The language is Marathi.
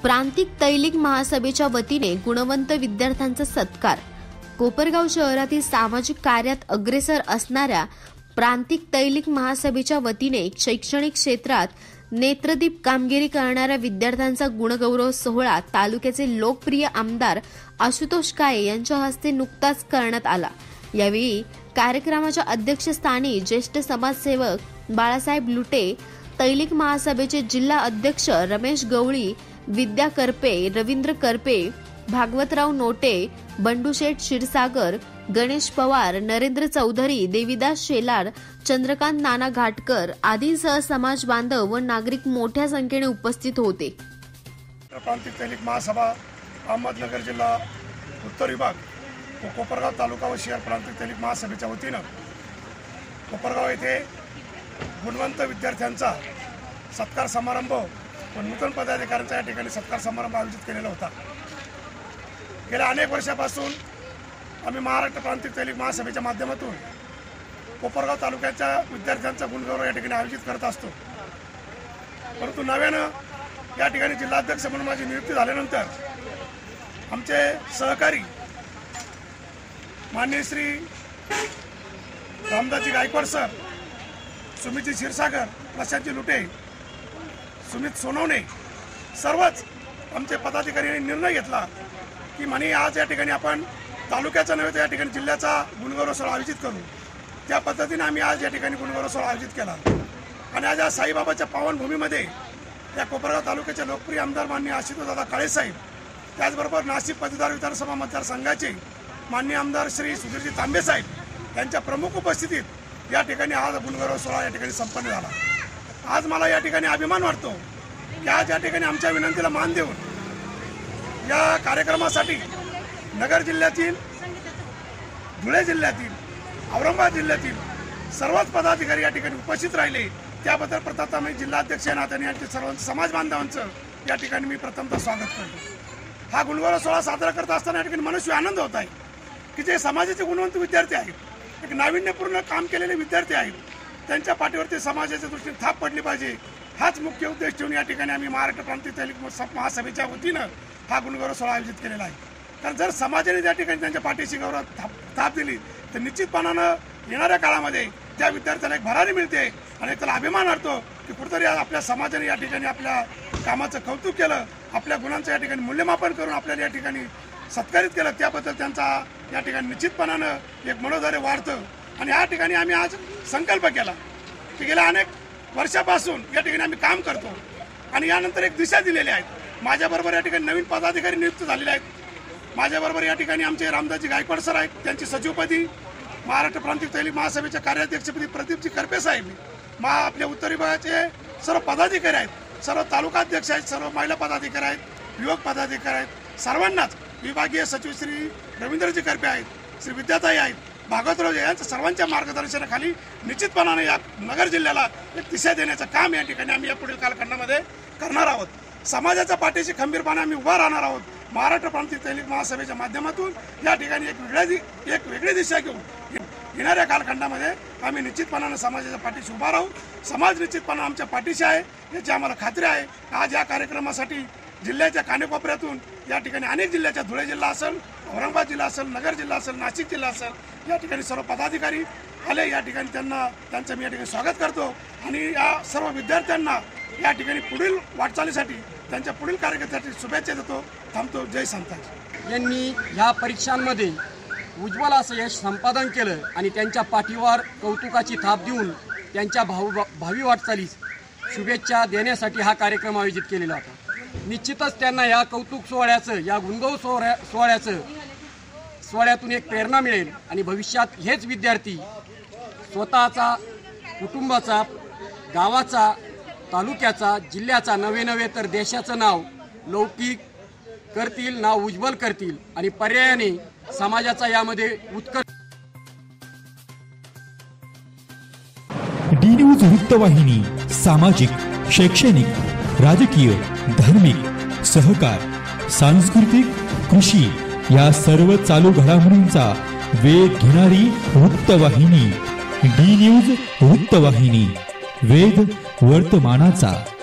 प्रांतिक तैलिक महासभेच्या वतीने गुणवंत विद्यार्थ्यांचा सत्कार। कोपरगाव शहरातील सामाजिक कार्यात अग्रेसर असणाऱ्या प्रांतिक तैलिक महासभेच्या वतीने शैक्षणिक क्षेत्रात नेत्रदीप कामगिरी करणाऱ्या विद्यार्थ्यांचा गुणगौरव सोहळा तालुक्याचे लोकप्रिय आमदार आशुतोष काळे यांच्या हस्ते नुकताच करण्यात आला। यावेळी कार्यक्रमाच्या अध्यक्षस्थानी ज्येष्ठ समाजसेवक बाळासाहेब लुटे, तैलिक महासभेचे जिल्हा अध्यक्ष रमेश गवळी, विद्या करपे, रवींद्र करपे, भागवतराव नोटे, बंडूशेठ क्षीरसागर, गणेश पवार, नरेंद्र चौधरी, देविदास शेलार, चंद्रकांत नाना घाटकर आदींसह समाज बांधव व नागरिक मोठ्या संख्येने उपस्थित होते। प्रांतिक तैलिक महासभा अहमदनगर जिल्हा उत्तर विभाग व कोपरगाव तालुका व शहर प्रांतिक तैलिक महासभेच्या वतीनं कोपरगाव येथे गुणवंत विद्यार्थ्यांचा सत्कार समारंभ व नूतन पदाधिकाऱ्यांचा या ठिकाणी सत्कार समारंभ आयोजित केलेला होता। गेल्या अनेक वर्षापासून आम्ही महाराष्ट्र प्रांतिक तैलिक महासभेच्या माध्यमातून कोपरगाव तालुक्याच्या विद्यार्थ्यांचा गुणगौरव या ठिकाणी आयोजित करत असतो। परंतु नव्यानं या ठिकाणी जिल्हाध्यक्ष म्हणून माझी नियुक्ती झाल्यानंतर आमचे सहकारी माननीय श्री रामदासजी गायकवाड सर, सुमितजी क्षीरसागर, प्रशांतजी लुटे, सुमित सोनवणे सर्वच आमचे पदाधिकाऱ्यांनी निर्णय घेतला की म्हणे आज या ठिकाणी आपण तालुक्याचा नव्हे तर या ठिकाणी जिल्ह्याचा गुणगौरव सोहळा आयोजित करू। त्या पद्धतीने आम्ही आज या ठिकाणी गुणगौरव सोहळा आयोजित केला आणि आज या साईबाबाच्या पावनभूमीमध्ये या कोपरगाव तालुक्याचे लोकप्रिय आमदार माननीय आशुतोषदादा काळे साहेब, त्याचबरोबर नाशिक पदवीधर विधानसभा मतदारसंघाचे माननीय आमदार श्री सुधीरजी तांबे साहेब यांच्या प्रमुख उपस्थितीत या ठिकाणी आज गुणगौरव सोहळा या ठिकाणी संपन्न झाला। आज मला या ठिकाणी अभिमान वाटतो की आज या ठिकाणी आमच्या विनंतीला मान देऊन या कार्यक्रमासाठी नगर जिल्ह्यातील, धुळे जिल्ह्यातील, औरंगाबाद जिल्ह्यातील सर्वच पदाधिकारी या ठिकाणी उपस्थित राहिले। त्याबद्दल प्रथमतः मी जिल्हाध्यक्ष या नात्याने यांचे सर्व समाज बांधवांचं या ठिकाणी मी प्रथमतः स्वागत करतो। हा गुणगौरव सोहळा साजरा करत असताना या ठिकाणी मनस्वी आनंद होत आहे की जे समाजाचे गुणवंत विद्यार्थी आहेत, एक नाविन्यपूर्ण काम केलेले विद्यार्थी आहेत, त्यांच्या पाठीवरती समाजाच्या दृष्टीने थाप पडली पाहिजे, हाच मुख्य उद्देश ठेवून या ठिकाणी आम्ही महाराष्ट्र प्रांतिक तैलिक महासभेच्या वतीनं हा गुणगौरव सोहळा आयोजित केलेला आहे। कारण जर समाजाने त्या ठिकाणी त्यांच्या पाठीशी गौरव थाप दिली तर निश्चितपणानं येणाऱ्या काळामध्ये त्या विद्यार्थ्याला एक भरारी मिळते आणि त्याला अभिमान वाटतो की कुठेतरी आपल्या समाजाने या ठिकाणी आपल्या कामाचं कौतुक केलं, आपल्या गुणांचं या ठिकाणी मूल्यमापन करून आपल्याला या ठिकाणी सत्कारित केलं। त्याबद्दल त्यांचा या ठिकाणी निश्चितपणानं एक मनोधैर्य वाढतं आणि या ठिकाणी आम्ही आज संकल्प केला की गेल्या अनेक वर्षापासून या ठिकाणी आम्ही काम करतो आणि यानंतर एक दिशा दिलेली आहे। माझ्याबरोबर या ठिकाणी नवीन पदाधिकारी नियुक्त झालेले आहेत। माझ्याबरोबर या ठिकाणी आमचे रामदासजी गायकवाड सर आहेत, त्यांची सचिवपदी महाराष्ट्र प्रांतिक तैलिक महासभेच्या कार्याध्यक्षपदी प्रदीपजी करपे साहेब, आपल्या उत्तर विभागाचे सर्व पदाधिकारी आहेत, सर्व तालुकाध्यक्ष आहेत, सर्व महिला पदाधिकारी आहेत, युवक पदाधिकारी आहेत, सर्वांनाच विभागीय सचिव श्री रवींद्रजी करपे आहेत, श्री विद्याताई आहेत, भागवतराव यांच्या सर्वांच्या मार्गदर्शनाखाली निश्चितपणाने या नगर जिल्ह्याला एक दिशा देण्याचं काम या ठिकाणी आम्ही या पुढील कालखंडामध्ये करणार आहोत। समाजाच्या पाठीशी खंबीरपणे आम्ही उभा राहणार आहोत। महाराष्ट्र प्रांतिक तैलिक महासभेच्या माध्यमातून या ठिकाणी एक वेगळी दिशा घेऊन येणाऱ्या कालखंडामध्ये आम्ही निश्चितपणाने समाजाच्या पाठीशी उभा राहू। समाज निश्चितपणे आमच्या पाठीशी आहे याची आम्हाला खात्री आहे। आज या कार्यक्रमासाठी जिल्ह्याच्या कानेकोपऱ्यातून या ठिकाणी अनेक जिल्ह्याच्या, धुळे जिल्हा असेल, औरंगाबाद जिल्हा असेल, नगर जिल्हा असेल, नाशिक जिल्हा असेल, या ठिकाणी सर्व पदाधिकारी आले। या ठिकाणी त्यांचं मी या ठिकाणी स्वागत करतो आणि या सर्व विद्यार्थ्यांना या ठिकाणी पुढील वाटचालीसाठी, त्यांच्या पुढील कार्यक्रमासाठी शुभेच्छा देतो। थांबतो। जय संताजी। यांनी ह्या परीक्षांमध्ये उज्ज्वल असं यश संपादन केलं आणि त्यांच्या पाठीवर कौतुकाची थाप देऊन त्यांच्या भावी वाटचालीस शुभेच्छा देण्यासाठी हा कार्यक्रम आयोजित केलेला होता। निश्चितच त्यांना या कौतुक सोहळ्याचं, या गुणगौरव सोहळ्यातून एक प्रेरणा मिळेल आणि भविष्यात हेच विद्यार्थी स्वतःचा, कुटुंबाचा, गावाचा, तालुक्याचा, जिल्ह्याचा नवे तर देशाचं नाव लौकिक करतील, नाव उज्ज्वल करतील आणि पर्यायाने समाजाचा यामध्ये उत्कर्ष। डी न्यूज वृत्तवाहिनी सामाजिक, शैक्षणिक, राजकीय, धार्मिक, सहकार, सांस्कृतिक, कृषी या सर्व चालू घडामोडींचा वेध घेणारी वृत्तवाहिनी। डी न्यूज वृत्तवाहिनी, वेध वर्तमानाचा।